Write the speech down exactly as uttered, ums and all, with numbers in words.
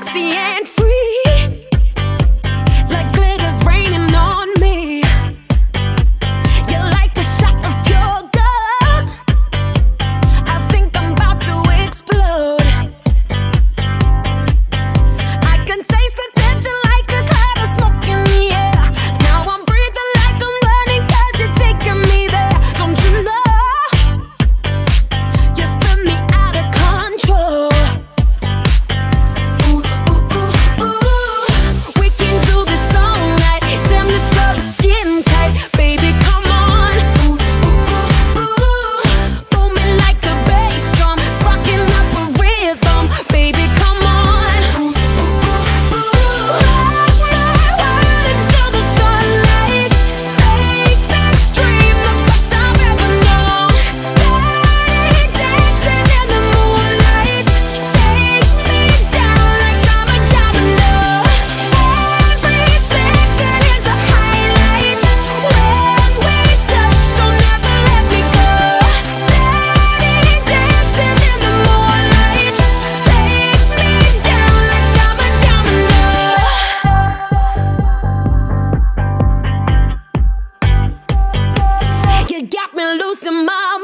sexy and free, like glitter's raining on me. You're like a shot of pure gold. I think I'm about to explode. I can taste the tension like a cloud of smoke in the air. Now I'm breathing like I'm running, cause you're taking me there. Don't you know, you spin me out of control. Losing my